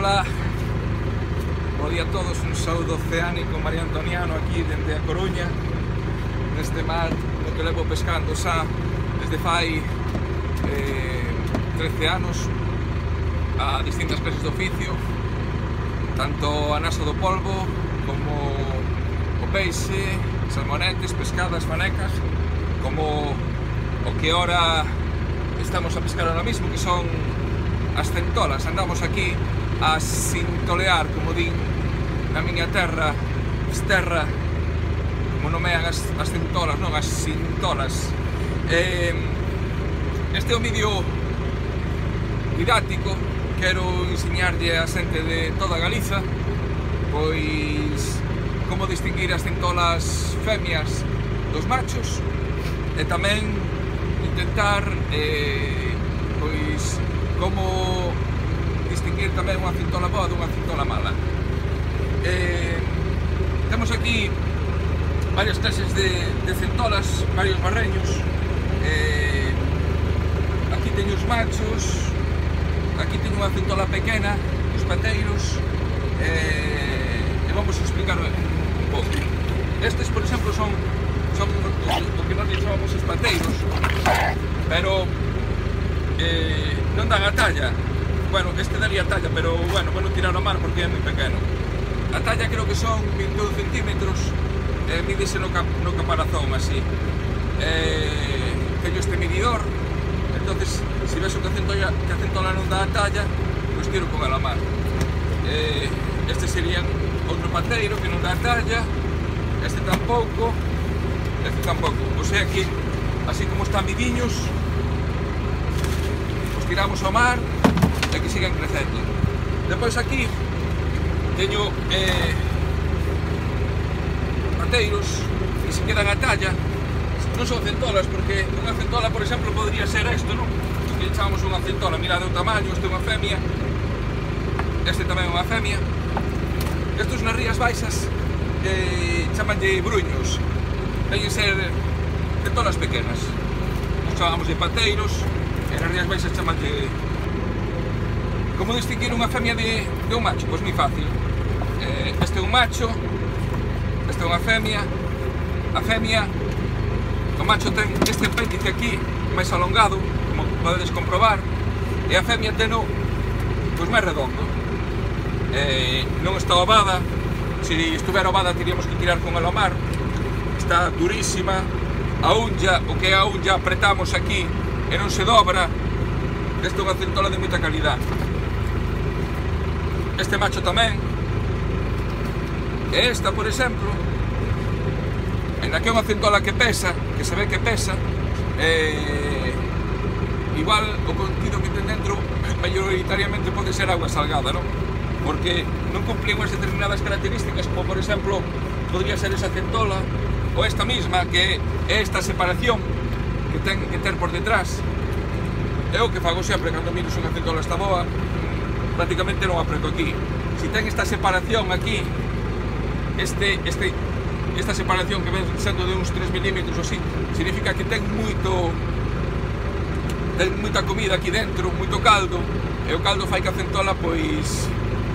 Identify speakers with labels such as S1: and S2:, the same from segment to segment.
S1: Ola, bo día a todos, un saúdo oceánico mariantoniano aquí dende a Coruña, neste mar no que levo pescando xa desde fai 13 anos a distintas clases de oficio, tanto a nasa do polvo como o peixe, salmonetes, pescadas, fanecas, como o que ora estamos a pescar ahora mismo, que son as centolas. Andamos aquí a sintolear, como din na miña terra, Fisterra, como nomean as centolas, non as sintolas. Este é un vídeo didáctico, quero enseñarlle a xente de toda Galiza pois como distinguir as centolas femias dos machos e tamén intentar pois como distinguir tamén unha centola boa dunha centola mala. Temos aquí varias clases de centolas, varios barreños. Aquí teño os machos, aquí teño unha centola pequena, os pateiros, e vamos a explicar un pouco. Estes, por exemplo, son o que nós chamamos os pateiros, pero non dan a talla. Bueno, este daría a talla, pero bueno, vou tirar ao mar porque é moi pequeno. A talla creo que son 21 centímetros, mídese no caparazón así. Teño este medidor, entonces se ves que a centola non dá a talla, pois tiro con ela ao mar. Este sería outro pateiro que non dá a talla, este tampouco, este tampouco. O sea que, así como están midiños, os tiramos ao mar e que sigan crecendo. Depois aquí teño pateiros que se quedan a talla, non son centolas, porque unha centola, por exemplo, podría ser isto, non? Que chamamos unha centola, mirad o tamaño, este é unha femia, este tamén é unha femia. Estos nas Rías Baixas chamanlle bruños, veñen ser centolas pequenas. Nos chamamos de pateiros, e nas Rías Baixas chamanlle. Como distinguir unha femia de un macho? Pois moi fácil. Este é un macho, este é unha femia. A femia, o macho ten este apéndice aquí máis alongado, como podedes comprobar, e a femia teno pois máis redondo. Non está ovada, se estuvera ovada teríamos que tirar con ela ao mar. Está durísima, a unlla, o que é a unlla apretamos aquí e non se dobra. Esta é unha centola de moita calidad. Este macho tamén. E esta, por exemplo, en que é unha centola que pesa, que se ve que pesa, igual o contido que ten dentro maioritariamente pode ser agua salgada, non? Porque non cumplen unhas determinadas características, como por exemplo podría ser esa centola ou esta misma, que é esta separación que ten que ter por detrás. É o que fago sempre cando miro se unha centola está boa, prácticamente non apreto aquí. Se ten esta separación aquí, esta separación que ven sendo de uns 3 milímetros ou así, significa que ten moita comida aquí dentro, moito caldo, e o caldo fai que a centola pois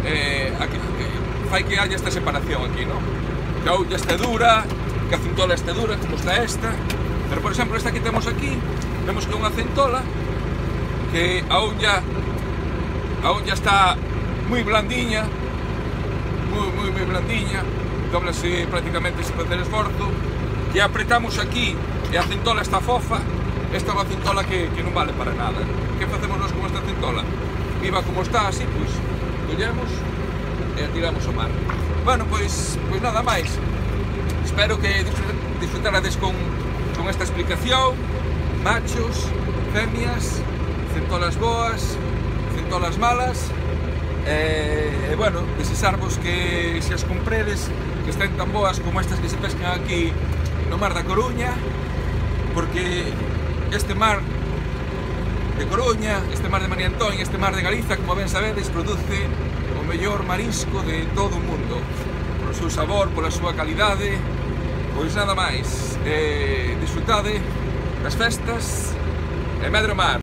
S1: fai que haya esta separación aquí, non? Que a olla este dura, que a centola este dura, como está esta. Pero por exemplo esta que temos aquí, vemos que é unha centola que a olla está moi blandiña, moi blandiña, doblase prácticamente sin facer esforzo, que apretamos aquí e a centola está fofa. Esta é unha centola que non vale para nada. Que facemos nós con esta centola? Viva como está, así, pois collemos e a tiramos ao mar. Bueno, pois nada máis. Espero que disfrutarades con esta explicación. Machos, femias, centolas boas, centolas malas. E bueno, desexarvos que se as compredes, que estén tan boas como estas que se pescan aquí no mar da Coruña, porque este mar de Coruña, este mar de Mariantón e este mar de Galiza, como ben sabedes, produce o mellor marisco de todo o mundo, polo seu sabor, pola súa calidade. Pois nada máis, disfrutade das festas e medre o mar.